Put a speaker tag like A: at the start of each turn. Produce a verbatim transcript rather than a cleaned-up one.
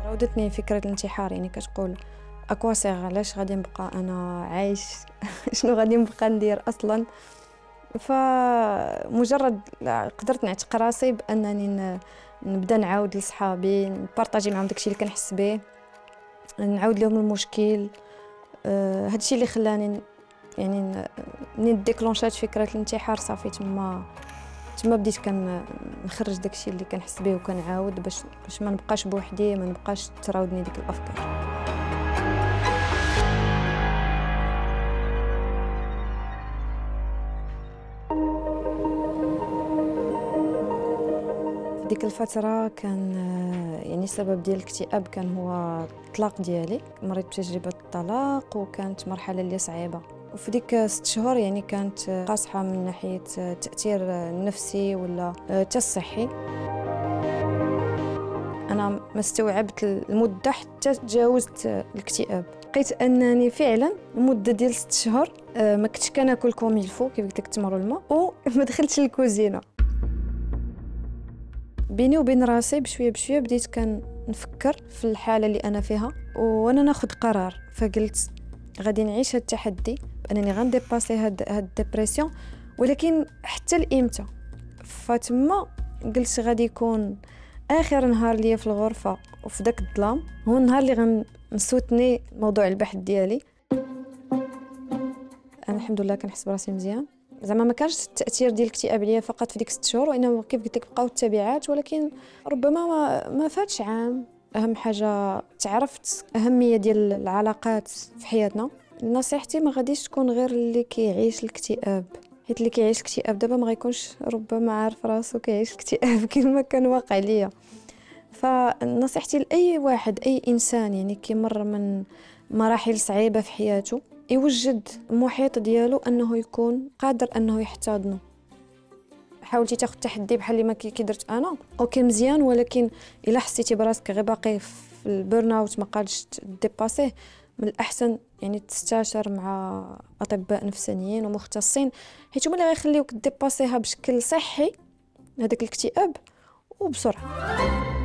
A: راودتني فكرة الانتحار، يعني كتقول اكواسيغ، علاش غادي نبقى انا عايش شنو غادي نبقى ندير اصلا. فمجرد قدرت نعتق راسي بانني نبدا نعاود لصحابي، نبارطاجي معهم داكشي اللي كنحس به، نعاود لهم المشكل. أه هادشي اللي خلاني يعني منين ديكلونشات فكره الانتحار صافي تما تما بديت كنخرج داكشي اللي كنحس به وكنعاود باش باش ما نبقاش بوحدي، ما نبقاش تراودني ديك الافكار. ديك الفترة كان يعني السبب ديال الاكتئاب كان هو الطلاق ديالي، مريت بتجربة الطلاق وكانت مرحلة اللي صعيبة، وفي ديك ست شهور يعني كانت قاصحة من ناحية التأثير النفسي ولا حتى الصحي. أنا ما استوعبت المدة حتى تجاوزت الاكتئاب، لقيت أنني فعلا المدة ديال ست شهور ما كنتش كناكل كوم يلفو كيف قلت لك التمر والماء، وما دخلتش الكوزينة. بيني وبين راسي بشويه بشويه بديت كنفكر في الحاله اللي انا فيها وانا ناخذ قرار، فقلت غادي نعيش هذا التحدي بانني غنديباسي هاد هاد الديبرسيون، ولكن حتى لامتى؟ فتما قلت غادي يكون اخر نهار ليا في الغرفه وفي داك الظلام هو النهار اللي غنسوتني موضوع البحث ديالي. انا الحمد لله كنحس براسي مزيان، زعما ما كانش التاثير ديال الاكتئاب عليا فقط في ديك ست شهور، وانما كيف قلت لك بقاو التبعات، ولكن ربما ما, ما فاتش عام. اهم حاجه تعرفت اهميه ديال العلاقات في حياتنا. نصيحتي ما غاديش تكون غير اللي كيعيش الاكتئاب، حيت اللي كيعيش الاكتئاب دابا ما غيكونش ربما عارف راسو كيعيش الاكتئاب كما كان واقع ليا. فنصيحتي لاي واحد اي انسان يعني كيمر من مراحل صعيبه في حياته يوجد المحيط ديالو انه يكون قادر انه يحتضنه. حاولتي تاخذ تحدي بحال اللي ما كي درت انا اوكي مزيان، ولكن الا حسيتي براسك غير باقي في البيرن اوت ما قادش ديباسيه، من الاحسن يعني تستشار مع اطباء نفسانيين ومختصين، حيت هما اللي غيخليوك ديباسيها بشكل صحي هذاك الاكتئاب وبسرعه.